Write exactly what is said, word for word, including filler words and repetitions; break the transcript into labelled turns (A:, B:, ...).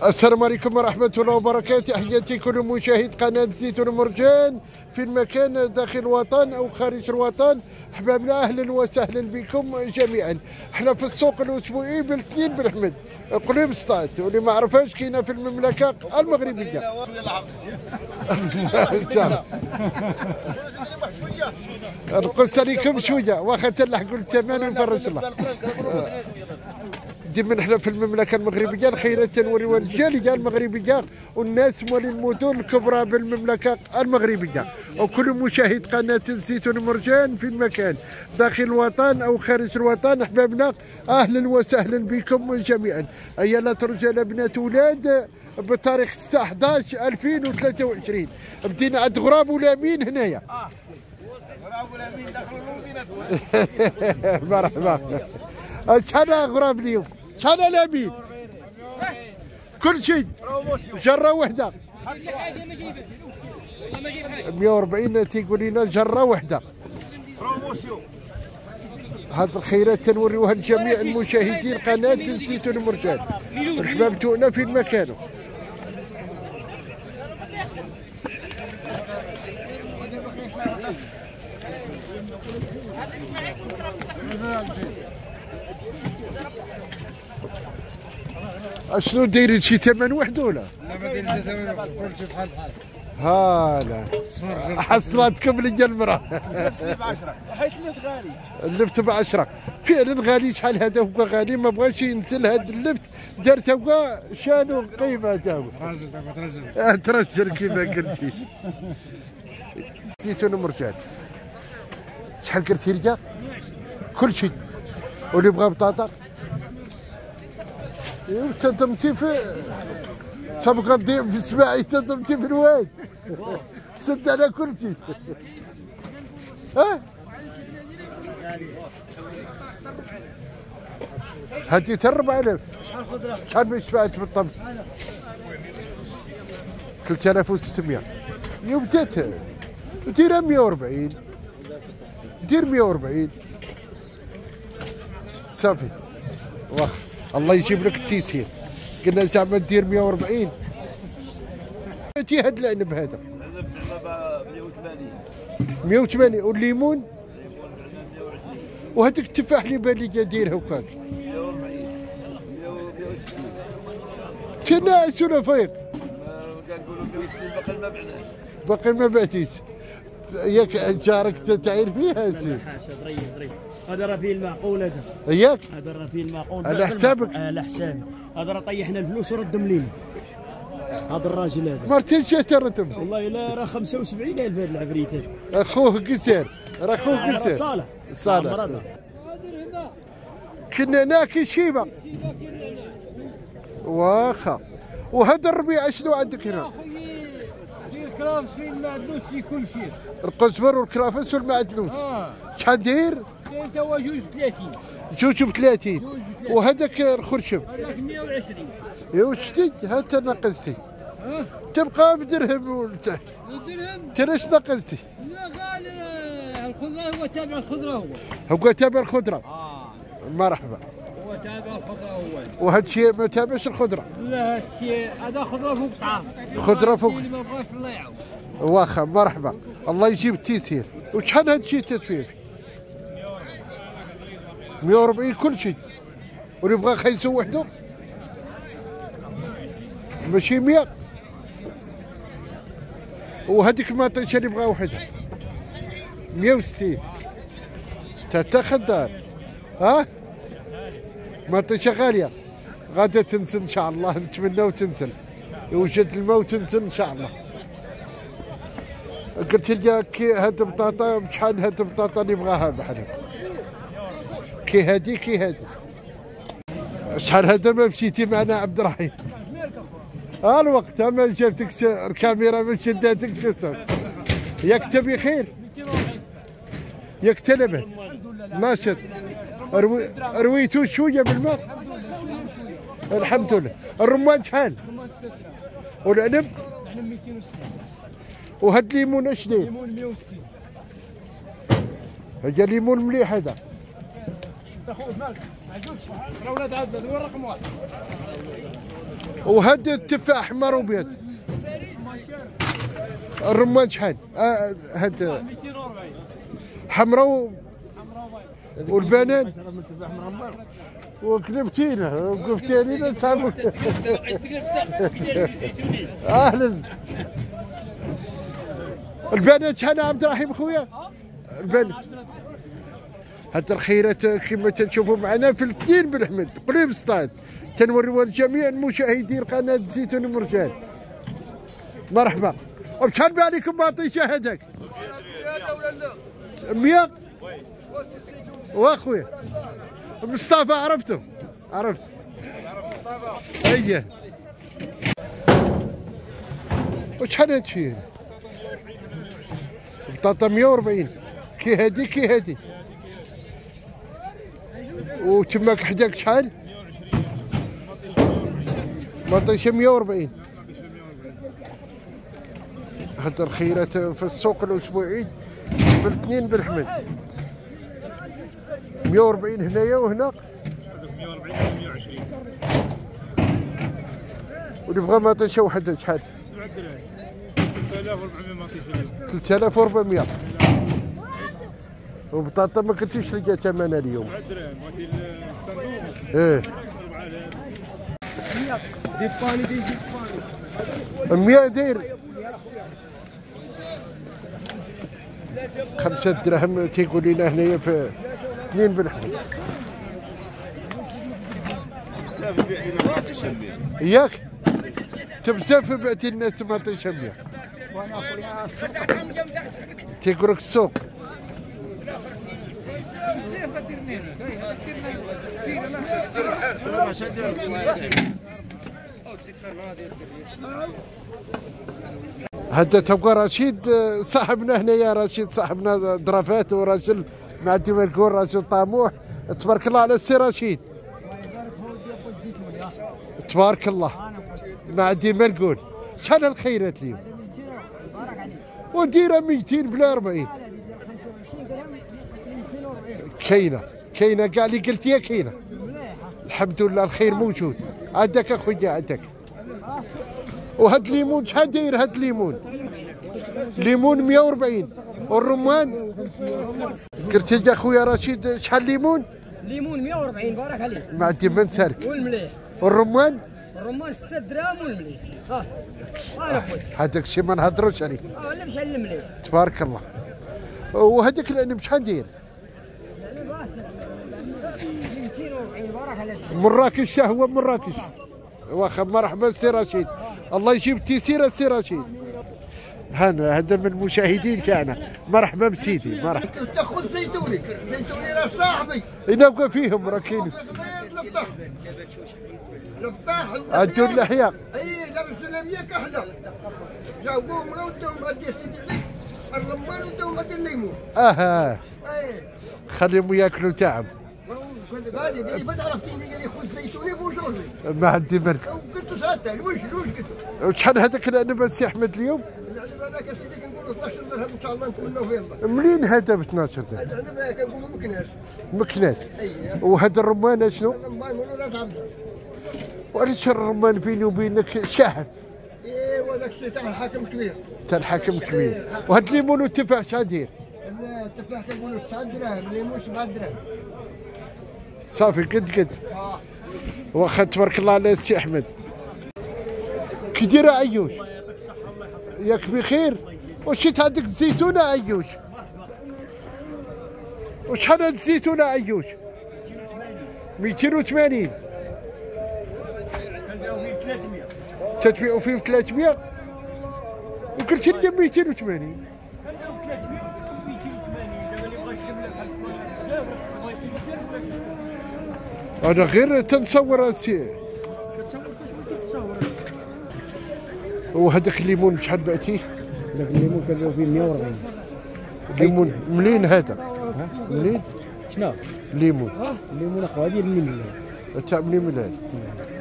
A: السلام عليكم ورحمة الله وبركاته. تحياتي كل مشاهد قناة زيتون مرجان في المكان داخل الوطن أو خارج الوطن. أحبابنا أهلا وسهلا بكم جميعا. احنا في السوق الأسبوعي بالاثنين بن أحمد قليب سطات، واللي ما عرفهاش كاينة في المملكة المغربية. نقص عليكم شوية واخا تلحقوا الثمن ونفرج الله. ديما احنا في المملكه المغربيه الخيرات تنوريوها الجاليه المغربيه والناس مول المدن الكبرى بالمملكه المغربيه، وكل مشاهد قناه زيتون مرجان في المكان داخل الوطن او خارج الوطن. احبابنا اهلا وسهلا بكم جميعا. ايالات رجال بنات ولاد بتاريخ ستة أحد عشر ألفين وثلاثة وعشرين بدينا عند غراب ولامين هنايا. اه غراب ولامين دخلوا المدينه. مرحبا. شحال غراب اليوم؟ شحال لامين؟ كل شيء جره وحده مئة وأربعين تيقول لنا جره وحده. هاد الخيرات تنوريوها لجميع المشاهدين قناه زيتون مرجان. الحباب تونا في المكان. اشنو دايرين شي ثمن واحد ولا؟ لا ما دايرين شي ثمن واحد، كلشي بحال بحال. هالا حصلتكم ليا المراه. اللفت ب عشرة حيت اللفت غالي. اللفت ب عشرة فعلا غالي. شحال هذا هو غالي، ما بغاش ينزل هذا اللفت. دار هو شانو قيمه تا هو. راجل ترجل. ترجل كيما قلتي. زيتون مرجان شحال قلتي لي؟ كل شيء. واللي بغى بطاطا انت تمتي في سبق تضيع في السباعي، انت تمتي في الواد. سد على كل شيء. ها هاتي تا أربعة آلاف. شحال خضره؟ شحال ما شبعت بالطبخ؟ ثلاثة آلاف وستمية. يوم بدات ديرها مئة وأربعين، دير مئة وأربعين صافي. واخا الله يجيب لك التيسير. قلنا زعما دير مئة وأربعين. تي هاد العنب هذا مئة وثمانين. مئة وثمانين. والليمون وهذاك التفاح اللي بان لي دايرها وكاك مئة وأربعين مئة وستين. تناعس ولا فايق؟ كنقولوا مئة وستين باقي ما بعناش. باقي ما بعتيش. ياك جارك تعير فيها سي. حاشا ضريب ضريب. هذا راه فيه المعقول هذا. ياك؟ هذا راه فيه المعقول. على حسابك؟ على حسابي. هذا راه طيحنا الفلوس وردهم لينا. هذا الراجل هذا. مرتين جات الرتم. والله لا راه خمسة وسبعين ألف هذا العفريت هذا. اخوه قسير، راه اخوه قسير. صالح. صالح. كنا ناكل شيبه. واخا. وهذا الربيع شنو عندك هنا؟ الكرافس فيه المعدنوس فيه كل شيء. القزبر والكرافس والمعدنوس. اه. شحال داير؟ داير توا جوج بثلاثين. جوج بثلاثين. وهذاك الخرشم؟ هذاك مئة وعشرين. يا وشتي هات نقصتي. اه. تبقى في درهم ولتحت. درهم؟ انت ليش نقصتي؟ لا غالي الخضره، هو تابع الخضره هو. هو تابع الخضره؟ اه. مرحبا. هو تابع الخضره هو. وهذا الشيء ما تابعش الخضره؟ لا هذا الشيء هذا خضره فوق طعام. خضره فوق. اللي ما بغاش الله يعاون. واخا مرحبا. الله يجيب التيسير. وشحال هذا الشيء تدفيه؟ مئة وأربعين كل شيء. واللي بغى خيسو وحده ماشي مئة. وهذيك المطيشه اللي بغا وحدها مئة وستين. تا خدار. ها مطيشه غاليه. غادا تنزل ان شاء الله، نتمناو تنزل. يوجد الماء وتنزل ان شاء الله. قلت لي كي هاد البطاطا بشحال؟ هاد البطاطا اللي بغاها بحال كي هادي كي هادي. شحال هذا ما مشيتي معنا عبد الرحيم؟ ها الوقت ما جابتكش الكاميرا ما شداتكش. ياك تبي خير؟ ياك تلبس؟ ما شد. روي رويتو شويه بالماء؟ الحمد لله. الرمان شحال؟ والعنب؟ العنب مئتين وستين. وهاد الليمون اش داير؟ الليمون مئة وستين. هذا ليمون مليح هذا. تاخذ مالك ما عندكش راه ولاد عدد. وين رقم واحد؟ وهذا التفاح احمر وابيض. الرمان شحال؟ آه هذا حمراء والبنان وكلبتينا وقفتينا تصاحبوا. اهلا. البنات شحال عبد الرحيم خويا؟ البنات هاد الخيرات كما تشوفوا معنا في الاثنين بن حمد قريب سطاد. تنوريو لجميع المشاهدين قناه الزيتون مرجان. مرحبا. وشحال بها عليكم باطيشه هذاك؟ مية واخويا مصطفى عرفته عرفت اييه. وشحال هادشي؟ بطاطا مية وأربعين كي هادي كي هادي. وتماك حداك شحال؟ باطيشه مية وأربعين. هاد الخيرات في السوق الاسبوعي بالاثنين بن حمد. مية وأربعين هنايا وهنا.
B: مية وأربعين مية وعشرين.
A: واللي بغى مطيشه وحده شحال؟
B: سبعة دراهم. ثلاثة آلاف وأربعمية مطيشه.
A: ثلاثة آلاف وأربعمية. وبطاطا ما كنتيش لقى ثمنها اليوم.
B: سبعة دراهم مالتي الصندوق.
A: ايه.
B: أربعة آلاف.
C: دي باني دي باني.
A: مية داير. خمسة دراهم تيقول لنا هنايا في اثنين بن حمد.
B: بزاف يبيع لنا مطيشه مية.
A: ياك؟ بزاف بعتي الناس مطيشه مية.
C: وانا اخويا السوق
A: تيقول لك السوق. هذا تبقى رشيد صاحبنا هنايا. رشيد صاحبنا ظرافات وراجل معدي مركون راجل طموح. تبارك الله على السي رشيد. تبارك الله معدي مركون. شحال الخيرات اليوم؟ وديرها ميتين بلا أربعين. كاينه كاينه كاع اللي قلتيها كاينه. الحمد لله الخير موجود. عندك اخويا عندك. وهاد الليمون شحال داير هاد الليمون؟ ليمون مية وأربعين. والرمان قلتي لي اخويا رشيد شحال ليمون؟
D: ليمون مية وأربعين بارك عليك.
A: ما عندي ما نسالك.
D: والمليح.
A: والرمان؟
D: الرمان ستة دراهم والمليح. ها انا خويا.
A: هذاك الشيء ما نهضروش عليه.
D: اه ولا مشى المليح.
A: تبارك الله. وهذاك العنب شحال داير؟
D: ميتين وأربعين بارك عليك.
A: مراكش هو مراكش. واخا مرحبا سي رشيد. الله يجيب التيسير سي رشيد. هنا هذا من المشاهدين تاعنا. مرحبا بسيدي مرحبا.
C: تاخذ زيتوني زيتوني راه صاحبي.
A: نبقى فيهم راه كاين.
C: لطاح لطاح
A: عندو اللحيه.
C: اي لابس اللحيه كحله. جاوبوهم ودوهم غادي سيدي عليك الرمان ودوهم غادي الليمون.
A: اها
C: اي
A: خليهم ياكلوا تاعهم.
C: غادي قال لي بعد عرفتيني قال لي خذ زيتوني بوجوني.
A: ما عندي برك.
C: قلت له ساعتها الوش الوش قلت له.
A: وشحال هذاك العنب السي احمد اليوم؟
C: العنب هذاك اسيدي كنقولوا اثناش درهم ان شاء الله نكون نوفمبر.
A: منين هذا ب اثناش درهم؟
C: العنب كنقولوا مكناس.
A: مكناس.
C: اييه.
A: وهذا الرمان شنو؟
C: الرمان نقولوا لا تعبد.
A: وعلاش الرمان بيني وبينك شاحف؟
C: ايوا داك الشيء تاع الحاكم كبير.
A: تاع الحاكم كبير. وهاد الليمون والتفاح شحال داير؟
C: التفاح كنقولوا تسعة دراهم، الليمون سبعة دراهم.
A: صافي قد قد.
C: اه.
A: واخا تبارك الله على السي احمد. كي داير عيوش؟ ياك بخير؟ وشيت عندك الزيتونه عيوش؟ وشحال هاد الزيتونه عيوش؟ ميتين وثمانين. تتبيعوا فيه ثلاثمية؟ وقلت لي ميتين وثمانين. أنا غير تنصور السي. وهذاك الليمون شحال بعتيه؟
D: هذاك الليمون كنبيعو فيه مية وأربعين.
A: الليمون منين هذا؟ منين؟
D: شنو؟
A: الليمون.
D: الليمون اخويا ديال منين؟
A: تاع منين من هذا؟